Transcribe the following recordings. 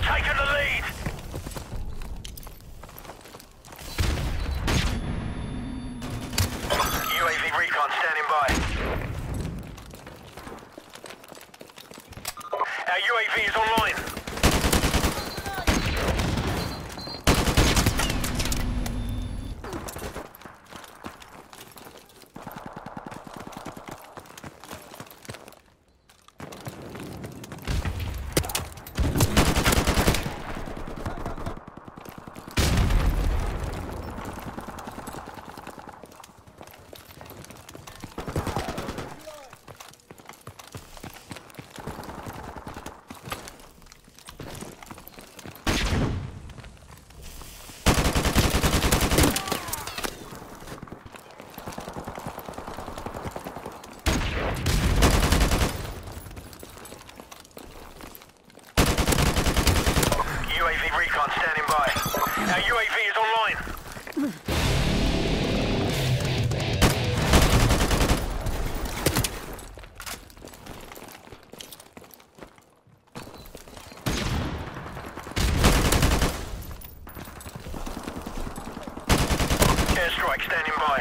taken the lead! UAV recon standing by. Our UAV is online. UAV recon standing by. Our UAV is online. Airstrike standing by.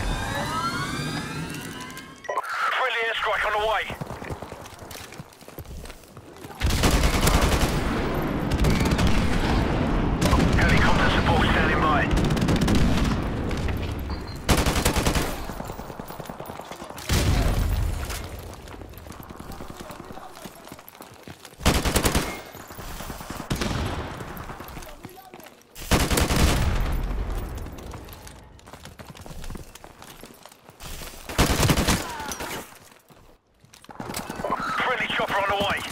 Friendly airstrike on the way. Helicopter support standing by. Friendly chopper on the way.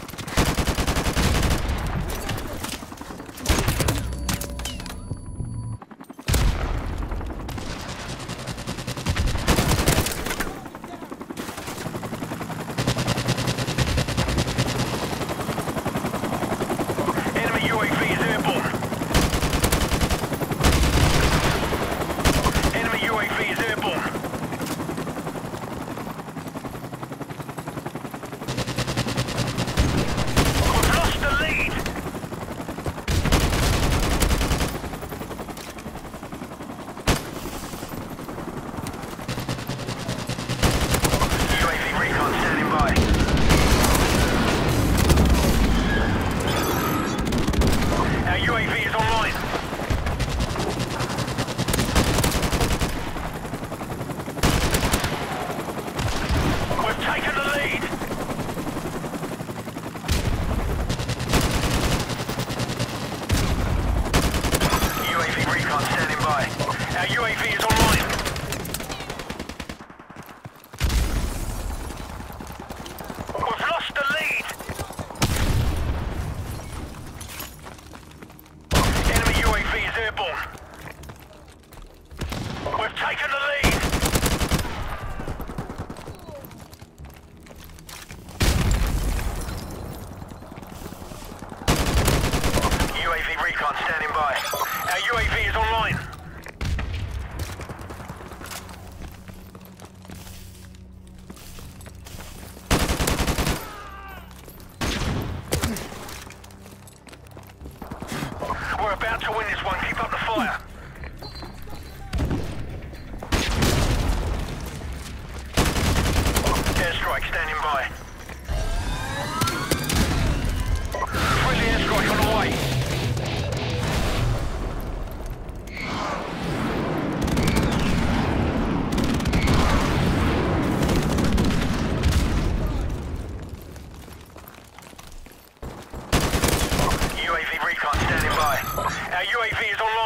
Enemy UAV is airborne. Enemy UAV is airborne. We've lost the lead. UAV recon standing by. Our UAV is online. We've taken the lead. UAV recon standing by. Our UAV is online. We've lost the lead. Enemy UAV is airborne. We've taken the lead. UAV recon standing by. Our UAV is online. We're about to win this one. Keep up the fire. Airstrike standing by. Friendly airstrike on the way. UAV recon standing by. Our UAV is online.